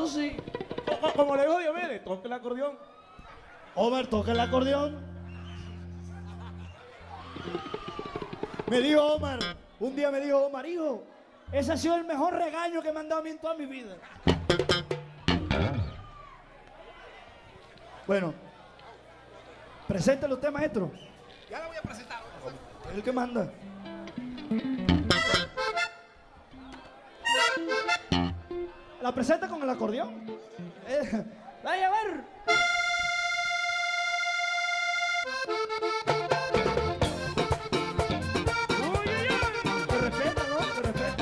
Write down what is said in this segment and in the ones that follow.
sí. Como le dijo Diomedes, toque el acordeón. Omar, toca el acordeón. Me dijo Omar, un día me dijo Omar, hijo, ese ha sido el mejor regaño que me han dado a mí en toda mi vida. Bueno, preséntale usted, maestro. Ya la voy a presentar. Es el que manda. La presenta con el acordeón. Vaya a ver. Se respeta, ¿no? Se respeta.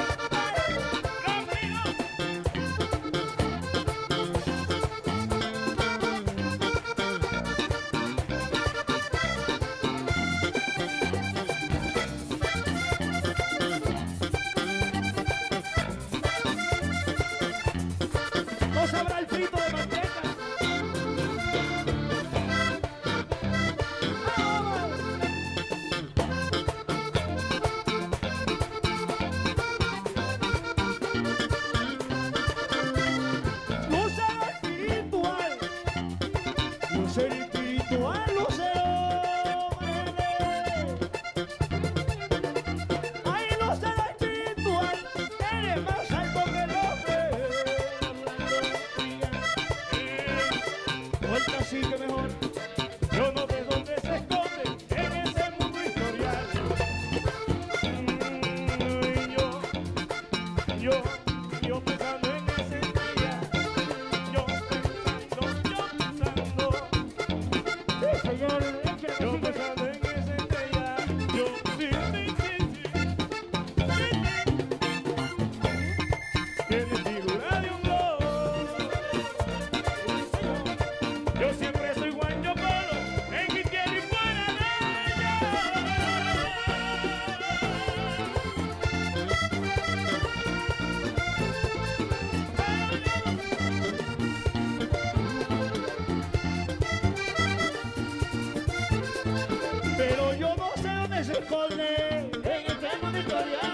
No sabrá el frito de manteca. Lucero espiritual. Lucero espiritual, Lucero. Ay, Lucero espiritual. Eres más alto que el hombre. Vuelta así que mejor. Yo no sé dónde se esconde en ese mundo historial. Yo pensando en ese día. Yo pensando. Sí, señor, échale Yo que sigue. pensando en ese día. Yo sí. Tiene figura de un globo. Yo siempre soy guancho polo, en mi tierra y fuera de ella. Pero yo no sé dónde se esconde en este mundo historial.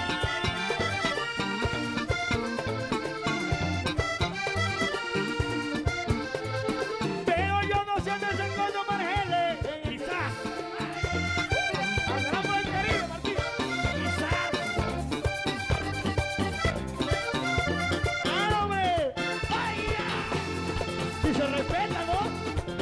Pero yo no sé dónde se esconde Margeles. Quizás, Andará por el Caribe, Martín. quizás. ¡Ah, hombre! ¡Ay, ya! Si se respeta, ¿no?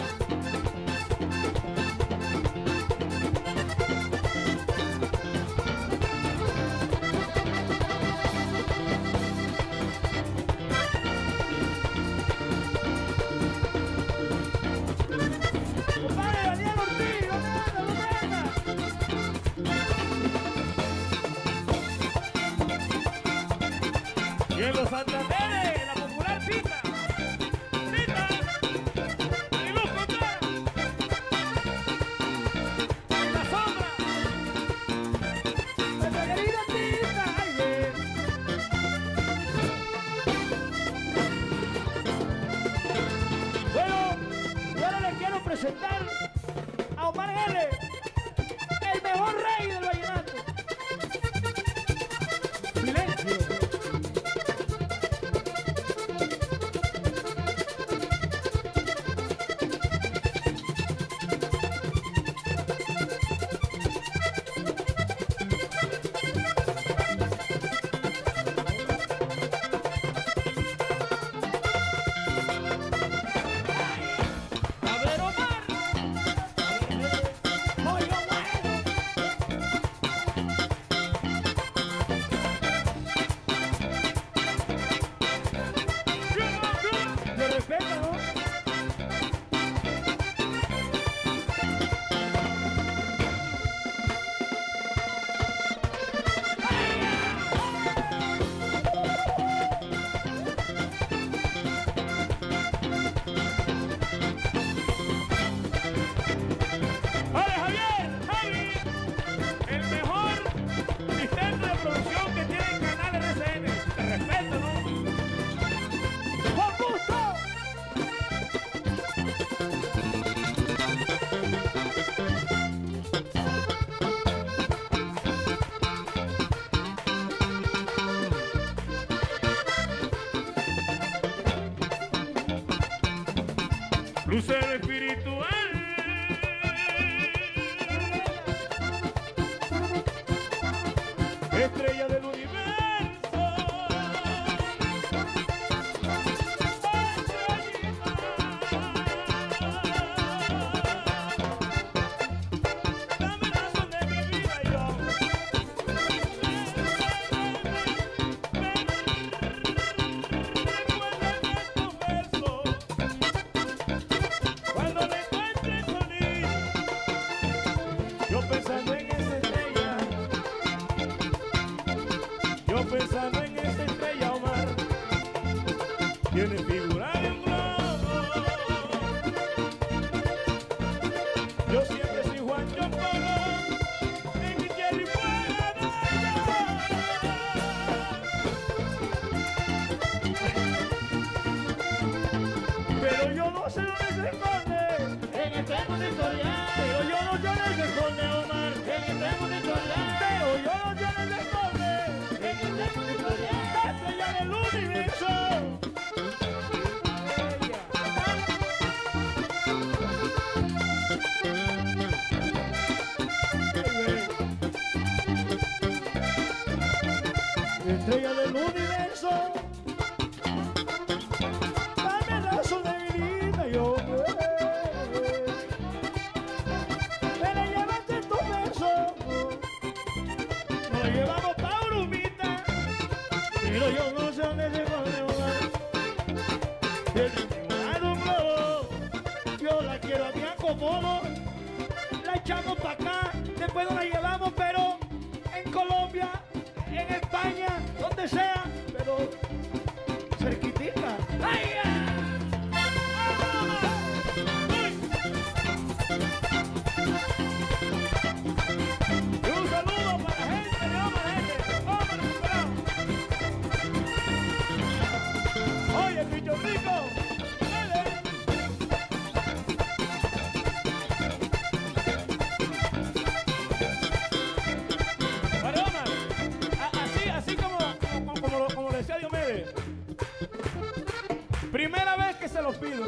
Compadre Daniel Ortiz, ¿dónde anda? Y en los Santanderes, la popular pita. Pita. Y Luz Contreras. En la sombra. Nuestra querida Tita, ay, bien. Bueno, yo ahora les quiero presentar a Omar L., el mejor rey del vallenato. Silencio. A ver, Omar. lucero espiritual. Estrella del universo. Dame razón de mi vida y yo. Cuando me encuentre solito, yo pensando en esa estrella, yo pensando en esa estrella, Omar, tiene figura de un globo. Yo siempre soy Juan Chocolo, en mi tierra y fuera de ella. Pero yo no sé dónde se esconde, En este mundo historial, pero yo no sé dónde se esconde, Omar. en este mundo historial, Pero yo no sé dónde se esconde, en este mundo historial. la estrella del universo. Estrella del universo, dame razón de mi vida, yo me la llevaste en tu beso, nos la llevamos pa' Urumita, pero yo no sé dónde se pone un globo, yo la quiero a mi acomodo, la echamos pa' acá, después nos la llevamos, pero en Colombia, en España, donde sea, pero cerquitica. ¡Ay, ya! ¡Uy! Y un saludo para la gente de Oma, gente. ¡Oma, recuperado! Oye, bicho rico. ¡Dale! Para Omar, así como le decía Diomedes, primera vez que se los pido.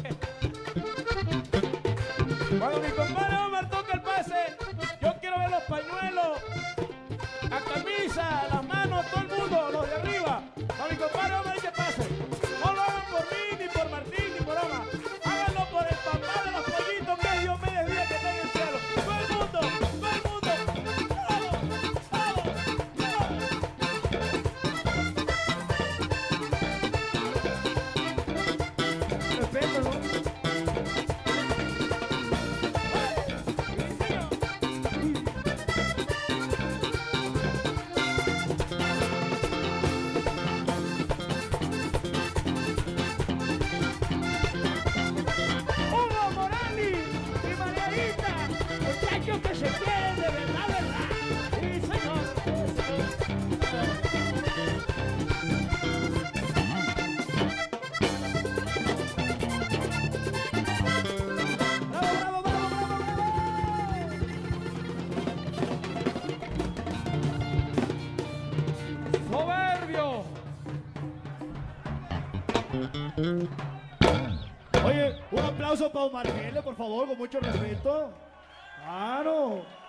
Cuando mi compadre Omar toca el pase, yo quiero ver los pañuelos, la camisa, las manos, todo el mundo, los de arriba. Cuando mi compadre Omar dice pase, no lo hagan por mí, ni por Martín, ni por Omar. Háganlo por el papá de los pollitos, que es Diomedes Díaz, que está en el cielo. Todo el mundo, todo el mundo. ¡Vamos, vamos, vamos! Respeto, ¿no? Hugo Morales y Margarita, muchachos que se quieren de verdad, verdad. Sí, señor. ¡Bravo, bravo, bravo, bravo! ¡Soberbio! Oye, un aplauso para Omar Geles, por favor, con mucho respeto. Claro.